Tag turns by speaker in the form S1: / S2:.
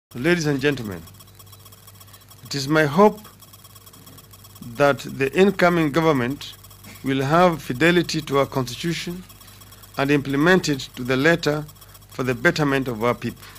S1: Ladies and gentlemen, it is my hope that the incoming government will have fidelity to our Constitution and implement it to the letter for the betterment of our people.